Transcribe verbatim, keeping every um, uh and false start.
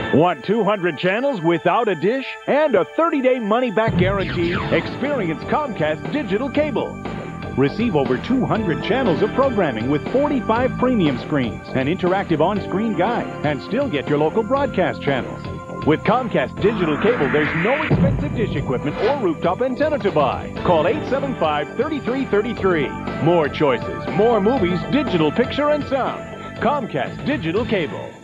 Want two hundred channels without a dish and a thirty day money-back guarantee? Experience Comcast Digital Cable. Receive over two hundred channels of programming with forty-five premium screens, an interactive on-screen guide, and still get your local broadcast channels. With Comcast Digital Cable, there's no expensive dish equipment or rooftop antenna to buy. Call eight seven five, three three three three. More choices, more movies, digital picture and sound. Comcast Digital Cable.